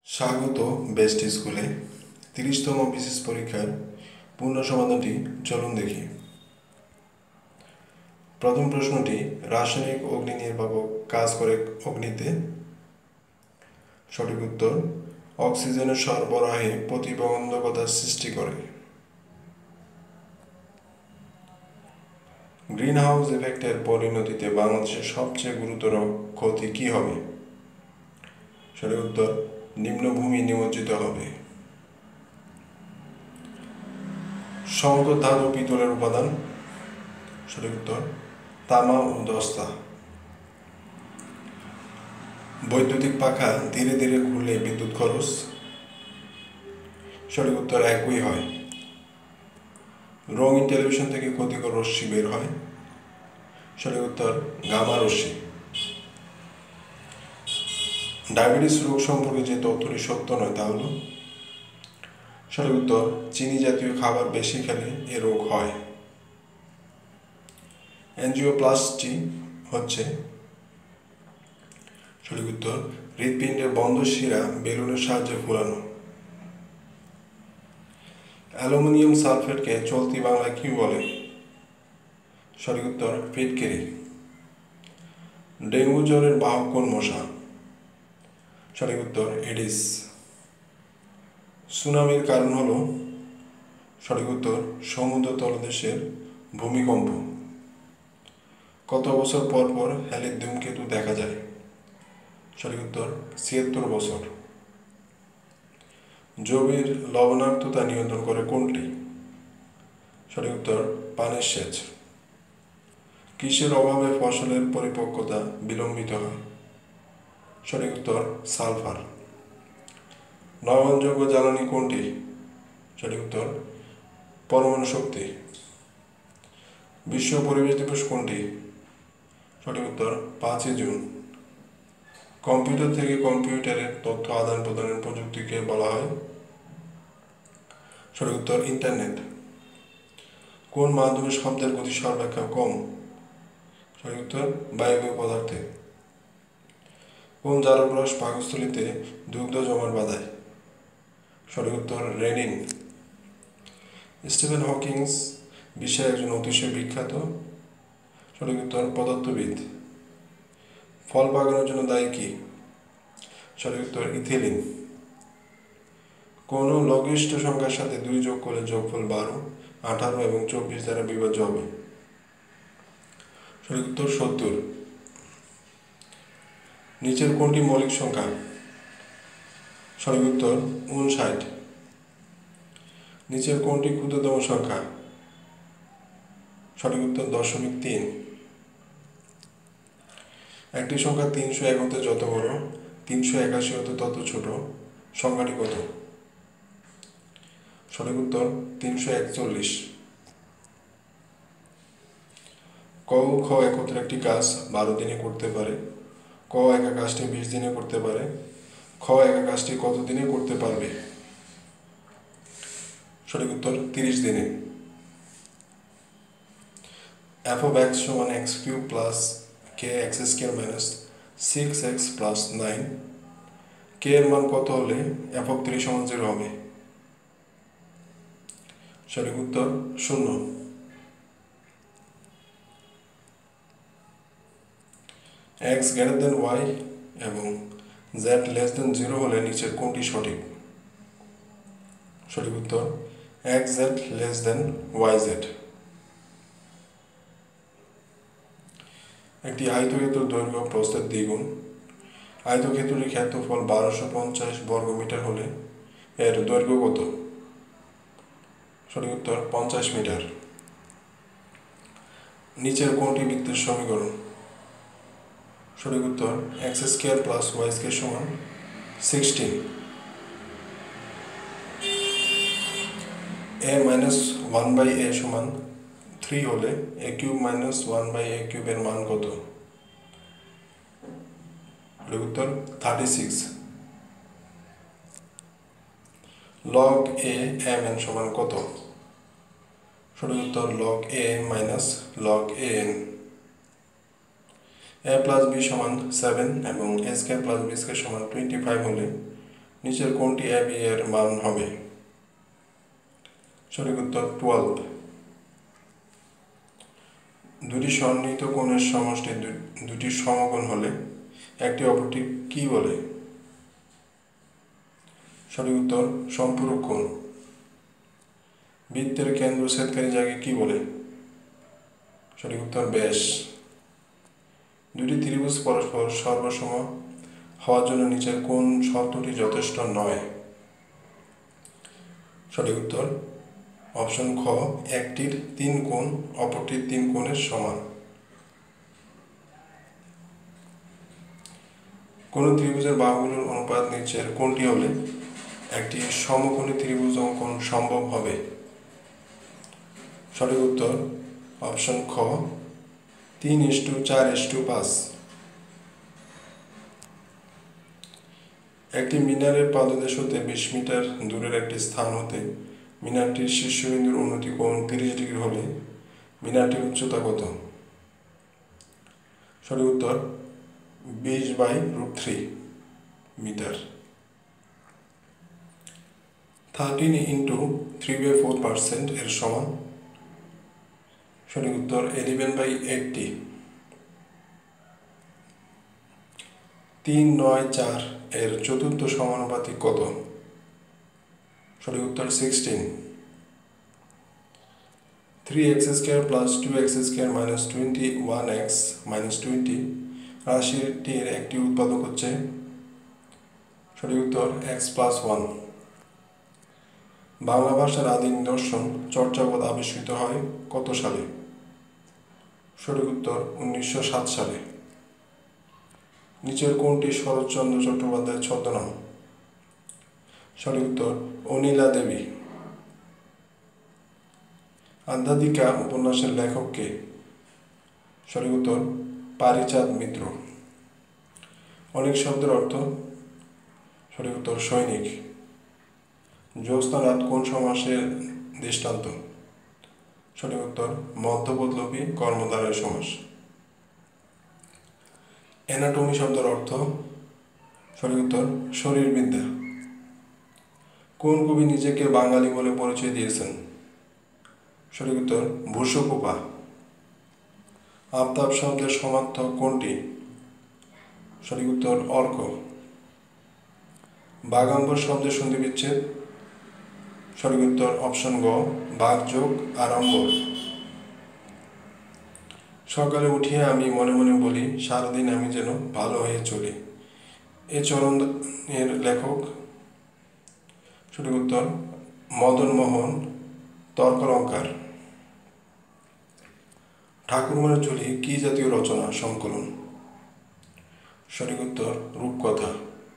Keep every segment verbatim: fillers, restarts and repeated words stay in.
স্বাগত বেস্ট স্কুলে তিরিশতম বিশেষ পরীক্ষার পূর্ণ সমাধানটি চলুন দেখি। প্রথম প্রশ্নটি, রাসায়নিক অগ্নি নির্বাপক কাজ করে অগ্নিতে। সঠিক উত্তর, অক্সিজেনের সরবরাহে প্রতিবন্ধকতার সৃষ্টি করে। গ্রিন হাউস ইফেক্টের পরিণতিতে বাংলাদেশের সবচেয়ে গুরুতর ক্ষতি কী হবে? সঠিক উত্তর, নিম্নভূমি নিমজ্জিত হবে। সংকর ধাতু পিতলের উপাদান। সঠিক উত্তর, তামা ও দস্তা। বৈদ্যুতিক পাখা ধীরে ধীরে ঘুরলে বিদ্যুৎ খরচ। সঠিক উত্তর, একই হয়। রঙিন টেলিভিশন থেকে ক্ষতিকর রশ্মি বের হয়। সঠিক উত্তর, গামা রশ্মি। ডায়াবেটিস রোগ সম্পর্কে যে তথ্যটি সত্য নয় তা হল। সঠিক উত্তর, চিনি জাতীয় খাবার বেশি খেলে এ রোগ হয়। এনজিওপ্লাস্টি হচ্ছে। সঠিক উত্তর, হৃৎপিণ্ডের বন্ধ শিরা বেলুনের সাহায্যে ফোলানো। অ্যালুমিনিয়াম সালফেটকে চলতি বাংলায় কি বলে? সঠিক উত্তর, ফিটকিরি। ডেঙ্গু জ্বরের বাহক কোন মশা? সঠিক উত্তর, এডিস। সুনামির কারণ হল। সঠিক উত্তর, সমুদ্র তলদেশের ভূমিকম্প। কত বছর পর পর হ্যালির ধূমকেতু দেখা যায়? সঠিক উত্তর, ছিয়াত্তর বছর। জমির লবণাক্ততা নিয়ন্ত্রণ করে কোনটি? সঠিক উত্তর, পানির সেচ। কিসের অভাবে ফসলের পরিপক্কতা বিলম্বিত হয়? সঠিক উত্তর, সালফার। নবায়নযোগ্য জ্বালানি কোনটি? সঠিক উত্তর, পরমাণু শক্তি। বিশ্ব পরিবেশ দিবস কোনটি? সঠিক উত্তর, পাঁচই জুন। কম্পিউটার থেকে কম্পিউটারের তথ্য আদান প্রদানের প্রযুক্তিকে বলা হয়? সঠিক উত্তর, ইন্টারনেট। কোন মাধ্যমে শব্দের গতি সর্বাপেক্ষা কম? সঠিক উত্তর, বায়বীয় পদার্থে। কোন জারক রস পাকস্থলীতে দুগ্ধ জমাট বাঁধায়? সঠিক উত্তর, রেনিন। স্টিফেন হকিংস বিশ্বের একজন অতিশয় বিখ্যাত। সঠিক উত্তর, পদার্থবিদ। ফল পাকানোর জন্য দায়ী কি? সঠিক উত্তর, ইথিলিন। কোন লঘিষ্ঠ সংখ্যার সাথে দুই যোগ করলে যোগফল বারো, আঠারো এবং চব্বিশ দ্বারা বিভাজ্য হবে? সঠিক উত্তর, সত্তর। নিচের কোনটি মৌলিক সংখ্যা? সঠিক উত্তর, উনষাট। নিচের কোনটি ক্ষুদ্রতম সংখ্যা? সঠিক উত্তর, দশমিক তিন। একটি সংখ্যা তিনশো এক হতে যত বড়, তিনশো একাশি হতে তত ছোট, সংখ্যাটি কত? সঠিক উত্তর, তিনশো একচল্লিশ। ক ও খ একত্রে একটি কাজ বারো দিনে করতে পারে। ক একা কাজটি বিশ দিনে করতে পারে। খ একা কাজটি কত দিনে করতে পারবে? সঠিক উত্তর, তিরিশ দিনে। এফ অফ এক্স সমান X cube plus K X square minus six X plus nine. K এর মান কত হলে এফ অফ থ্রি সমান জিরো হবে? সঠিক উত্তর, শূন্য। এক্স গ্রেটার দেন ওয়াই এবং জেড লেস দেন জিরো হলে নিচের কোনটি সঠিক? সঠিক উত্তর, X Z less than Y Z. একটি আয়তক্ষেত্র দৈর্ঘ্য প্রস্থের দ্বিগুণ। আয়তক্ষেত্রটির ক্ষেত্রফল বারোশো পঞ্চাশ বর্গ মিটার হলে এর দৈর্ঘ্য কত? সঠিক উত্তর, পঞ্চাশ মিটার। নিচের কোনটি বৃত্তের সমীকরণ? সঠিক উত্তর, X square plus Y square সমান sixteen. A minus one by A সমান থ্রি হলে A cube minus one by A কিউবের মান কত? সঠিক উত্তর, thirty six. Log A M N সমান কত? সঠিক উত্তর, log A minus log A N. A plus B সমান সেভেন এবং A square plus B square সমান টোয়েন্টি ফাইভ হলে নিচের কোনটি এ বি এর মান হবে? সঠিক উত্তর টুয়েলভ। দুটি সন্নিহিত কোণের সমষ্টি দুটি সমকোণ হলে একটি অপরটি কি বলে? সঠিক উত্তর সম্পূরক কোণ। বৃত্তের কেন্দ্র ছেদকারী জায়গাকে কি বলে? সঠিক উত্তর ব্যাস। দুটি ত্রিভুজ পরস্পর সর্বসম হওয়ার জন্য নিচের কোন শর্তটি যথেষ্ট নয়? সঠিক উত্তর অপশন খ, একটির তিন কোণ অপরটির তিন কোণের সমান। কোন ত্রিভুজের বাহুগুলোর অনুপাত নিচের কোনটি হলে একটি সমকোণী ত্রিভুজ অঙ্কন সম্ভব হবে? সঠিক উত্তর অপশন খ, তিন ইস্টু চার ইস্টু পাঁচ। একটি মিনারের পাদদেশ হতে বিশ মিটার দূরের একটি স্থান হতে মিনারটির শীর্ষবিন্দুর উন্নতি কোণ তিরিশ ডিগ্রি হলে মিনারটির উচ্চতা কত? সঠিক উত্তর বিশ by root three meter. Thirteen into three by four percent এর সমান? সঠিক উত্তর ইলেভেন বাই এইটটি। তিন নয় চার এর চতুর্থ সমানুপাতিক কত? সঠিক উত্তর sixteen. Three X square plus two X square minus twenty one X minus twenty রাশিটির একটি উৎপাদক হচ্ছে? সঠিক উত্তর এক্স প্লাস ওয়ান। বাংলা ভাষার আদি নিদর্শন চর্যাপদ আবিষ্কৃত হয় কত সালে? সঠিক উত্তর উনিশশো সাত সালে। নিচের কোনটি শরৎচন্দ্র চট্টোপাধ্যায়ের ছদ্মনাম? সঠিক উত্তর অনিলা দেবী। আধ্যাত্মিকা উপন্যাসের লেখক কে? সঠিক উত্তর পারিচাঁদ মিত্র। অনেক শব্দের অর্থ? সঠিক উত্তর সৈনিক। জ্যোৎস্না রাত কোন সমাসের দৃষ্টান্ত? সঠিক উত্তর মধ্যপদলোপী কর্মধারয় সমাস। অ্যানাটমি শব্দের অর্থ? সঠিক উত্তর শরীরবিদ্যা। কোন কবি নিজেকে বাঙালি বলে পরিচয় দিয়েছেন? সঠিক উত্তর ভূষকুপা। আফতাব শব্দের সমার্থক কোনটি? সঠিক উত্তর অর্ক। বাগাম্বর শব্দের সন্ধি বিচ্ছেদ? সঠিক উত্তর অপশন গ, বাঘ যোগ আড়ম্বর। সকালে উঠিয়া আমি মনে মনে বলি সারাদিন আমি যেন ভালো হয়ে চলি, এ চরণের লেখক? সঠিক উত্তর মদন মোহন তর্কলঙ্কার। ঠাকুরমার ঝুলি কি জাতীয় রচনা সংকলন? সঠিক উত্তর রূপকথা।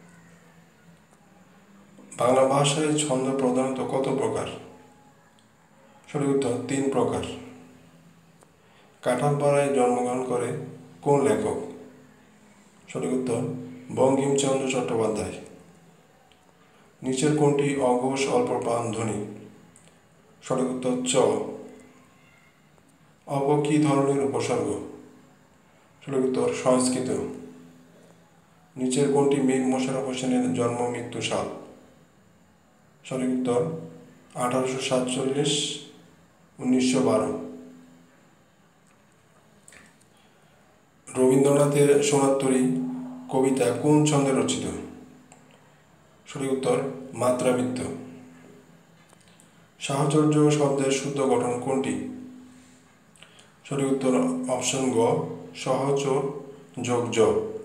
বাংলা ভাষায় ছন্দ প্রধানত কত প্রকার? সঠিক উত্তর তিন প্রকার। কাঁঠালপাড়ায় জন্মগ্রহণ করে কোন লেখক? সঠিক উত্তর বঙ্কিমচন্দ্র চট্টোপাধ্যায়। নিচের কোনটি অঘোষ অল্পপ্রাণ ধ্বনি? সঠিক উত্তর চ। অপ কি ধরনের উপসর্গ? সঠিক উত্তর সংস্কৃত। নিচের কোনটি মীর মোশাররফ হোসেনের জন্ম মৃত্যু সাল? সঠিক উত্তর আঠারোশো সাতচল্লিশ উনিশশো বারো। রবীন্দ্রনাথের সোনারতরী কবিতা কোন ছন্দে রচিত? সঠিক উত্তর মাত্রাবৃত্ত। সাহচর্য শব্দের শুদ্ধ গঠন কোনটি? সঠিক উত্তর অপশন গ, সহচর যোগ জ।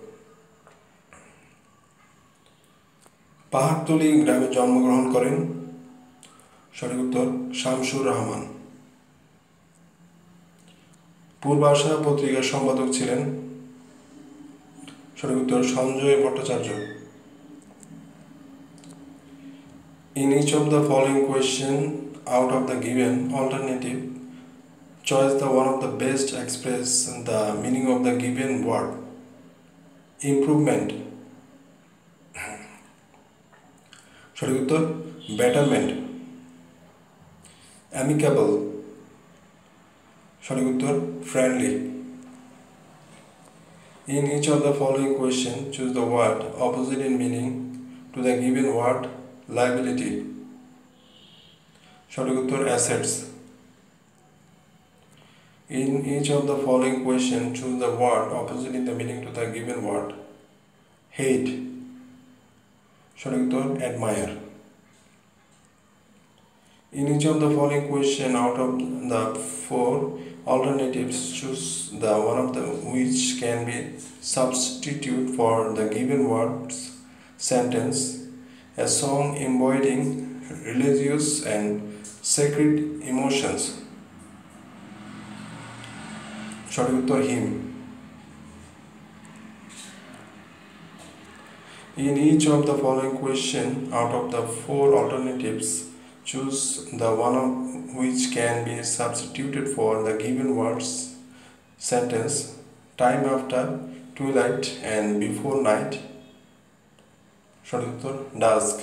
পাহাড়তলী গ্রামে জন্মগ্রহণ করেন? সঠিক উত্তর শামসুর রহমান। পূর্বাশা পত্রিকার সম্পাদক ছিলেন? সঠিক উত্তর Sanjay Bhattacharya. In each of the following question out of the given alternative, choose the one of the best express the meaning of the given word. Improvement. সঠিক উত্তর betterment. Amicable. সঠিক উত্তর friendly. In each of the following question, choose the word opposite in meaning to the given word liability? সঠিক উত্তর assets. In each of the following questions, choose the word opposite in the meaning to the given word. Hate. সঠিক উত্তর admire. In each of the following question, out of the four alternatives, choose the one of the which can be substitute for the given words sentence. A song embodying religious and sacred emotions. সঠিক উত্তর hymn. In each of the following question, out of the four alternatives, choose the one of which can be substituted for the given words sentence. Time after twilight and before night. সঠিক উত্তর dusk.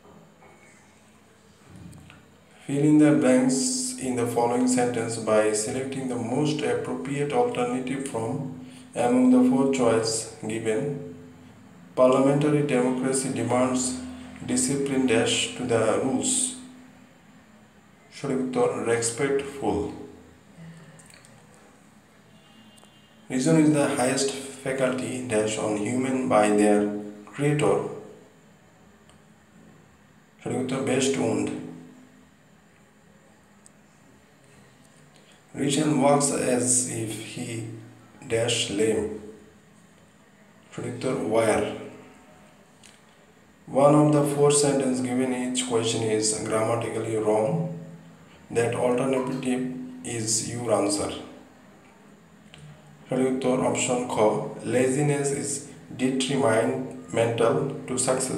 Fill in the blanks in the following sentence by selecting the most appropriate alternative from among the four choices given. Parliamentary democracy demands discipline dash to the rules. সঠিক উত্তর respectful. Reason is the highest faculty dash on human by their creator. সঠিক উত্তর best wound. Richard walks as if he dash lame. সঠিক উত্তর wire. One of the four sentences given each question is grammatically wrong. That alternative is your answer. সঠিক উত্তর option খ. Laziness is detrimental to success.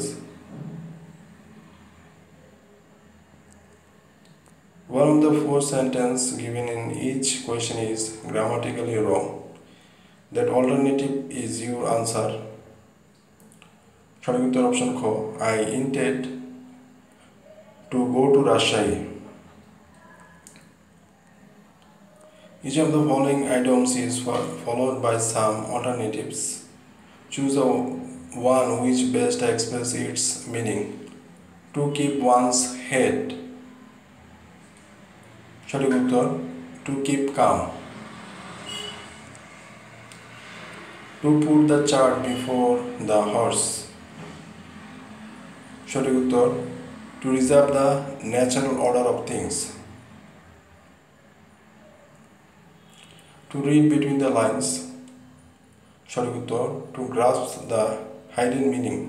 One of the four sentences given in each question is grammatically wrong. That alternative is your answer. সঠিক উত্তর option খ. I intend to go to Rajshahi. Each of the following items is followed by some alternatives. Choose the one which best expresses its meaning. To keep one's head. সঠিক উত্তর to keep calm. To put the cart before the horse. সঠিক উত্তর to reserve the natural order of things. To read between the lines. সঠিক উত্তর to grasp the hidden meaning.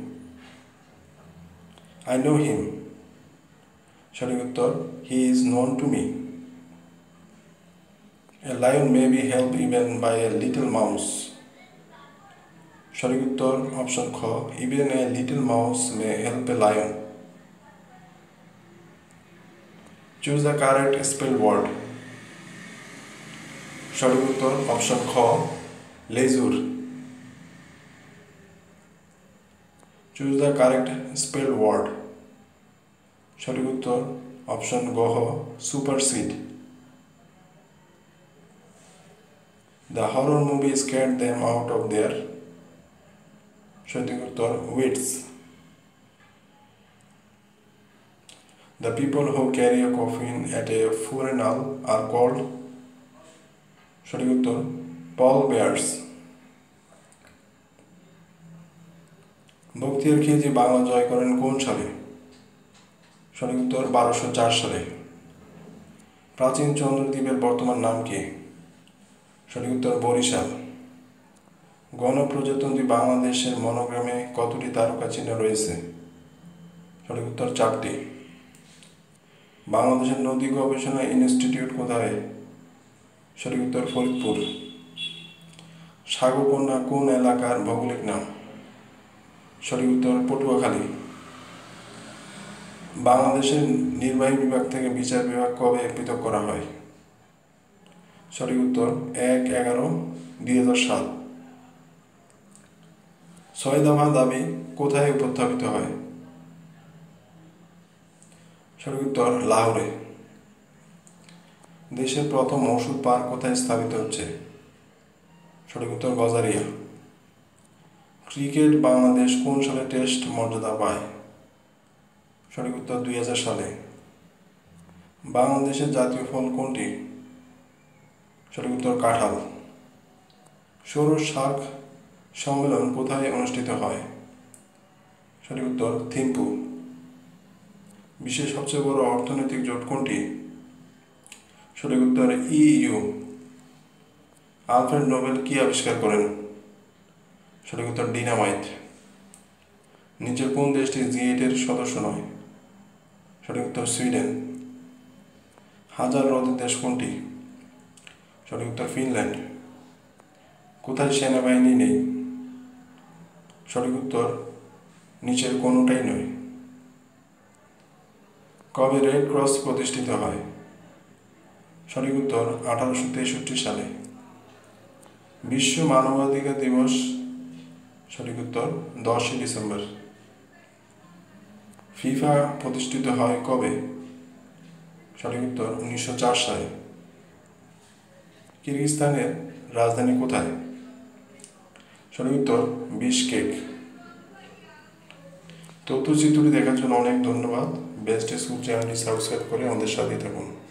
I know him. সঠিক উত্তর he is known to me. A lion may be helped even by a little mouse. সঠিক উত্তর option খ. Even a little mouse may help a lion. Choose the correct spelled word. সঠিক উত্তর option খ. leisure. Choose the correct spelled word. সঠিক উত্তর option গ. supersede. The horror movie scared them out of their. সঠিক উত্তর wits. The people who carry a coffin at a funeral are called. সঠিক উত্তর pallbearers. বখতিয়ার খিলজি বাংলা জয় করেন কোন সালে? সঠিক উত্তর বারোশো চার সালে। প্রাচীন চন্দ্রদ্বীপের বর্তমান নাম কি? সঠিক উত্তর বরিশাল। গণপ্রজাতন্ত্রী বাংলাদেশের মনোগ্রামে কতটি তারকা চিহ্ন রয়েছে? সঠিক উত্তর চারটি। বাংলাদেশের নদী গবেষণা ইনস্টিটিউট কোথায়? সঠিক উত্তর ফরিদপুর। সাগরকন্যা কোন এলাকার ভৌগোলিক নাম? সঠিক উত্তর পটুয়াখালী। বাংলাদেশের নির্বাহী বিভাগ থেকে বিচার বিভাগ কবে পৃথক করা হয়? সঠিক উত্তর এক এগারো দুই হাজার সাত। ছয় দফা দাবি কোথায় উপস্থাপিত হয়? সঠিক উত্তর লাহোরে। দেশের প্রথম ওষুধ পার্ক কোথায় স্থাপিত হচ্ছে? সঠিক উত্তর গজারিয়া। ক্রিকেট বাংলাদেশ কোন সালে টেস্ট মর্যাদা পায়? সঠিক উত্তর দুই হাজার সালে। বাংলাদেশের জাতীয় ফল কোনটি? সঠিক উত্তর কাঁঠাল। সৌর শাক সম্মেলন কোথায় অনুষ্ঠিত হয়? সঠিক উত্তর থিম্পু। বিশ্বের সবচেয়ে বড় অর্থনৈতিক জোট কোনটি? সঠিক উত্তর ইইউ। আলফ্রেড নোবেল কি আবিষ্কার করেন? সঠিক উত্তর ডিনামাইট। নিচের কোন দেশটি জি এইট এর সদস্য নয়? সঠিক উত্তর সুইডেন। হাজার হ্রদের দেশ কোনটি? সঠিক উত্তর ফিনল্যান্ড। কোথায় সেনাবাহিনী নেই? সঠিক উত্তর নিচের কোনোটাই নয়। কবে রেড ক্রস প্রতিষ্ঠিত হয়? সঠিক উত্তর আঠারোশো তেষট্টি সালে। বিশ্ব মানবাধিকার দিবস? সঠিক উত্তর দশই ডিসেম্বর। ফিফা প্রতিষ্ঠিত হয় কবে? সঠিক উত্তর উনিশশো চার সালে। কিরগিজস্তানের রাজধানী কোথায়? সঠিক উত্তর বিশকেক। তথ্যচিত্রটি দেখার জন্য অনেক ধন্যবাদ। বেস্ট স্কুল চ্যানেলটি সাবস্ক্রাইব করে আমাদের সাথে থাকুন।